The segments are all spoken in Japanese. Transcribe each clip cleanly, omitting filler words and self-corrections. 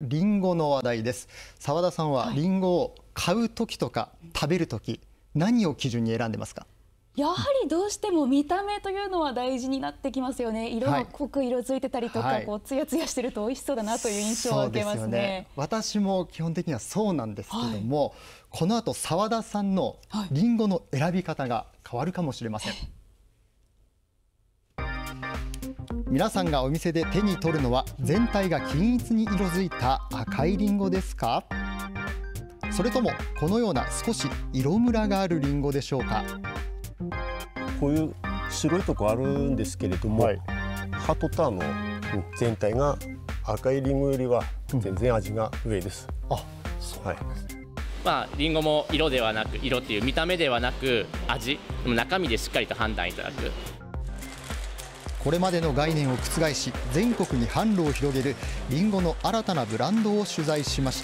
リンゴの話題です。澤田さんはリンゴを買うときとか食べるとき、何を基準に選んでますか？ やはりどうしても見た目というのは大事になってきますよね。色が濃く色づいてたりとか、こうツヤツヤしてると美味しそうだなという印象を受けますね。 私も基本的にはそうなんですけども、この後澤田さんのリンゴの選び方が変わるかもしれません。皆さんがお店で手に取るのは全体が均一に色づいた赤いリンゴですか？それともこのような少し色ムラがあるリンゴでしょうか？ こういう白いとこあるんですけれども、葉とた全体が赤いリンゴよりは全然味が上です。 リンゴも色ではなく、色っていう見た目ではなく味、中身でしっかりと判断いただく。 これまでの概念を覆し、全国に販路を広げるリンゴの新たなブランドを取材しました。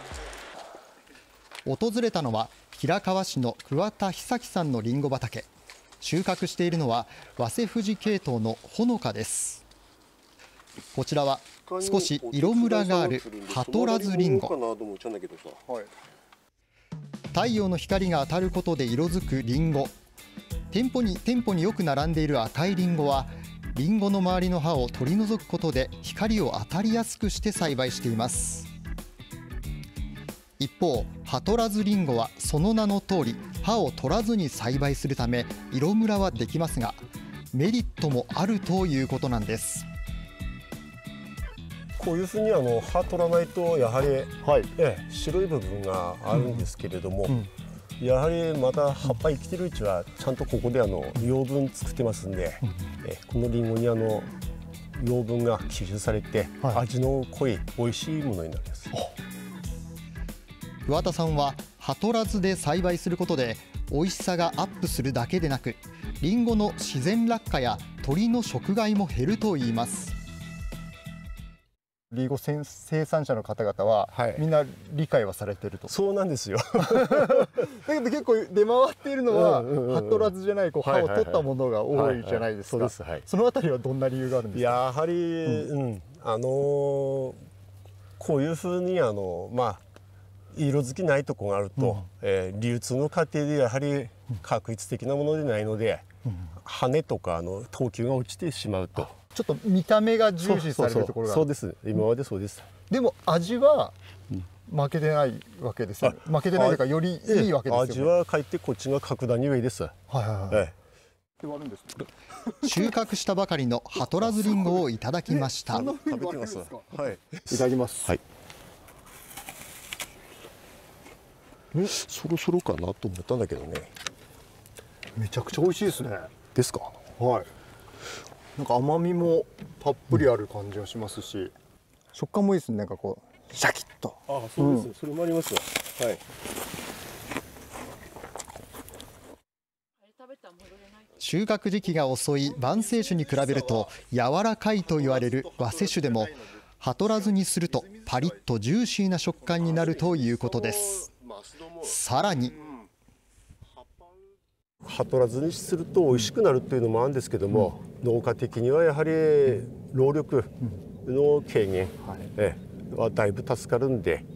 訪れたのは平川市の桑田久樹さんのリンゴ畑。収穫しているのは早生富士系統のほのかです。こちらは少し色ムラがあるハトラズリンゴ。太陽の光が当たることで色づくリンゴ。店舗によく並んでいる赤いリンゴはリンゴの周りの葉を取り除くことで光を当たりやすくして栽培しています。一方、ハトラズリンゴはその名の通り葉を取らずに栽培するため色ムラはできますが、メリットもあるということなんです。 こういうふうに葉取らないとやはり、白い部分があるんですけれども、やはりまた葉っぱ生きてるうちはちゃんとここで養分作ってますんで、このリンゴに養分が吸収されて、味の濃い美味しいものになるんです。 桑田さんは葉取らずで栽培することで美味しさがアップするだけでなく、リンゴの自然落下や鳥の食害も減るといいます。リンゴ生産者の方々は、みんな理解はされていると。 そうなんですよ。 だけど結構出回っているのは葉取らずじゃない葉を取ったものが多いじゃないですか。そのあたりはどんな理由があるんですか？ やはり、こういうふうに色づきないところがあると、流通の過程でやはり確率的なものでないので、羽とか等級が落ちてしまうと。 ちょっと見た目が重視されるところが。 そうです。今までそうです。 でも味は負けてないわけですよね。負けてないというかよりいいわけですよね。 味はかえってこっちが格段に上です。 収穫したばかりのハトラズリンゴをいただきました。 食べてます。いただきます。 そろそろかなと思ったんだけどね。 めちゃくちゃ美味しいですね。 ですか。 なんか甘みもたっぷりある感じがしますし、食感もいいですね。なんかこうシャキッと。 そうです。それもありますよ。 収穫時期が遅い晩生種に比べると柔らかいと言われる早生種でも、葉取らずにするとパリッとジューシーな食感になるということです。さらに葉取らずにすると美味しくなるというのもあるんですけども、農家的にはやはり労力の軽減はだいぶ助かるんで、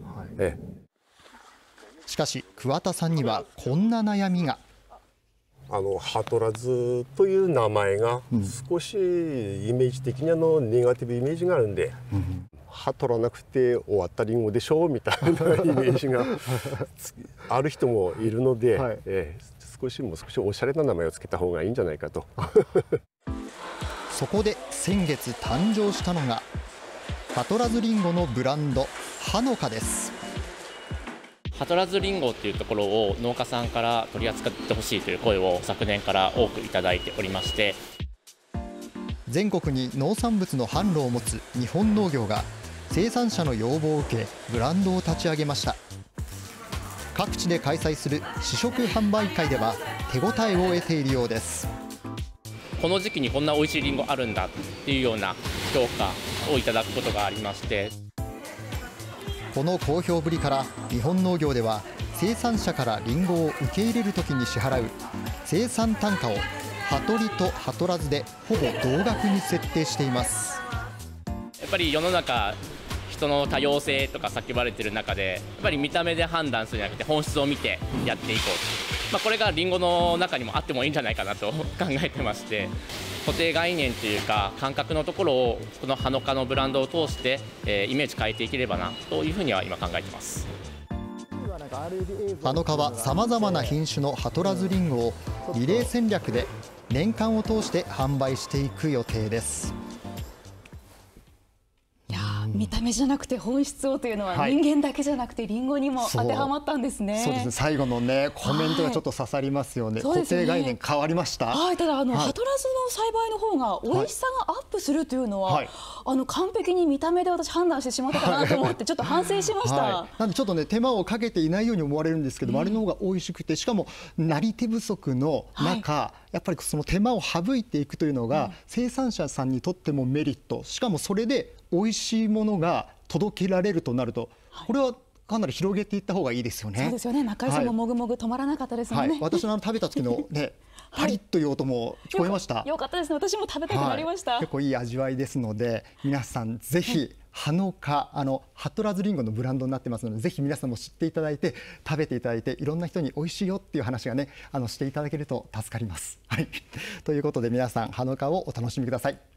しかし桑田さんにはこんな悩みが。 葉取らずという名前が少しイメージ的にネガティブイメージがあるんで、葉取らなくて終わったリンゴでしょうみたいなイメージがある人もいるので、もう少しおしゃれな名前をつけた方がいいんじゃないかと。 そこで先月誕生したのが葉取らずリンゴのブランドはのかです。 ハトラズリンゴっていうところを農家さんから取り扱ってほしいという声を昨年から多くいただいておりまして、 全国に農産物の販路を持つ日本農業が生産者の要望を受けブランドを立ち上げました。各地で開催する試食販売会では手応えを得ているようです。 この時期にこんな美味しいリンゴあるんだっていうような評価をいただくことがありまして、 この好評ぶりから日本農業では生産者からリンゴを受け入れるときに支払う生産単価を葉取りと葉取らずでほぼ同額に設定しています。 やっぱり世の中人の多様性とか叫ばれてる中で、やっぱり見た目で判断するんじゃなくて本質を見てやっていこうと、これがリンゴの中にもあってもいいんじゃないかなと考えてまして、固定概念というか感覚のところをこのハノカのブランドを通して、イメージ変えていければなというふうには今考えてます。 ハノカはさまざまな品種のハトラズリンゴをリレー戦略で年間を通して販売していく予定です。 見た目じゃなくて本質をというのは人間だけじゃなくてリンゴにも当てはまったんですね。 そうですね。最後のねコメントがちょっと刺さりますよね。固定概念変わりました。 ただハトラズの栽培の方が美味しさがアップするというのは、完璧に見た目で私判断してしまったかなと思ってちょっと反省しました。 なんでちょっとね手間をかけていないように思われるんですけども、あれの方が美味しくて、しかもなり手不足の中、やっぱりその手間を省いていくというのが生産者さんにとってもメリット、しかもそれで美味しいものが届けられるとなると、これはかなり広げていった方がいいですよね。 そうですよね。中井さんももぐもぐ止まらなかったですもんね。 私の食べた時のねパリッという音も聞こえました。 よかったですね。私も食べたくなりました。 結構いい味わいですので、皆さんぜひハノカハトラズリンゴのブランドになってますので、ぜひ皆さんも知っていただいて食べていただいて、いろんな人に美味しいよっていう話がねしていただけると助かります。ということで皆さんハノカをお楽しみください。